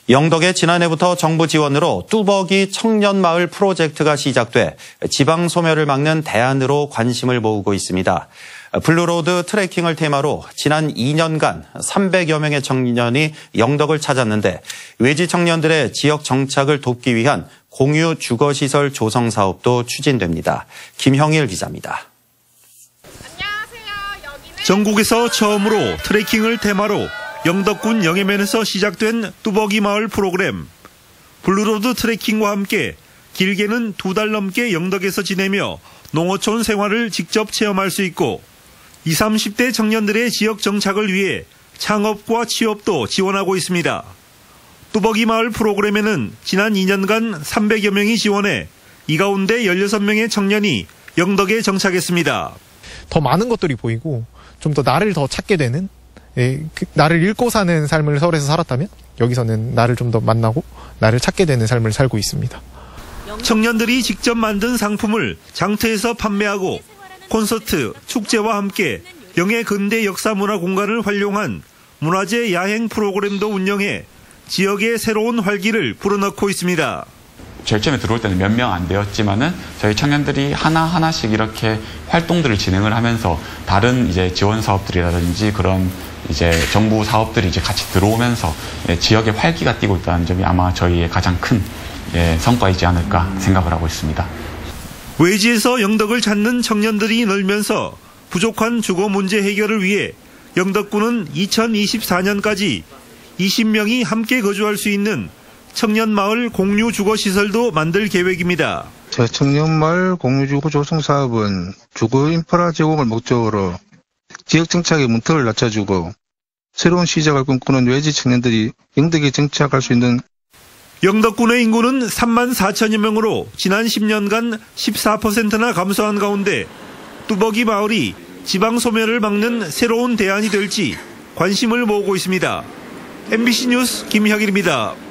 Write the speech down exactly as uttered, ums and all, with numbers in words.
영덕에 지난해부터 정부 지원으로 뚜벅이 청년마을 프로젝트가 시작돼 지방 소멸을 막는 대안으로 관심을 모으고 있습니다. 블루로드 트레킹을 테마로 지난 이 년간 삼백여 명의 청년이 영덕을 찾았는데 외지 청년들의 지역 정착을 돕기 위한 공유 주거시설 조성 사업도 추진됩니다. 김형일 기자입니다. 전국에서 처음으로 트레킹을 테마로 영덕군 영해면에서 시작된 뚜벅이 마을 프로그램. 블루로드 트레킹과 함께 길게는 두 달 넘게 영덕에서 지내며 농어촌 생활을 직접 체험할 수 있고 이십, 삼십 대 청년들의 지역 정착을 위해 창업과 취업도 지원하고 있습니다. 뚜벅이 마을 프로그램에는 지난 이 년간 삼백여 명이 지원해 이 가운데 열여섯 명의 청년이 영덕에 정착했습니다. 더 많은 것들이 보이고 좀 더 나를 더 찾게 되는, 예, 그 나를 잃고 사는 삶을 서울에서 살았다면 여기서는 나를 좀 더 만나고 나를 찾게 되는 삶을 살고 있습니다. 청년들이 직접 만든 상품을 장터에서 판매하고 콘서트, 축제와 함께 영해 근대 역사 문화 공간을 활용한 문화재 야행 프로그램도 운영해 지역의 새로운 활기를 불어넣고 있습니다. 제일 처음에 들어올 때는 몇 명 안 되었지만은 저희 청년들이 하나하나씩 이렇게 활동들을 진행을 하면서 다른 이제 지원 사업들이라든지 그런 이제 정부 사업들이 이제 같이 들어오면서 지역의 활기가 띠고 있다는 점이 아마 저희의 가장 큰 성과이지 않을까 생각을 하고 있습니다. 외지에서 영덕을 찾는 청년들이 늘면서 부족한 주거 문제 해결을 위해 영덕군은 이천이십사 년까지 이십 명이 함께 거주할 수 있는 청년마을 공유 주거시설도 만들 계획입니다. 저 청년마을 공유주거 조성 사업은 주거 인프라 제공을 목적으로 지역 정착의 문턱을 낮춰주고 새로운 시작을 꿈꾸는 외지 청년들이 영덕에 정착할 수 있는. 영덕군의 인구는 삼만 사천여 명으로 지난 십 년간 십사 퍼센트나 감소한 가운데 뚜벅이 마을이 지방 소멸을 막는 새로운 대안이 될지 관심을 모으고 있습니다. 엠비씨 뉴스 김형일입니다.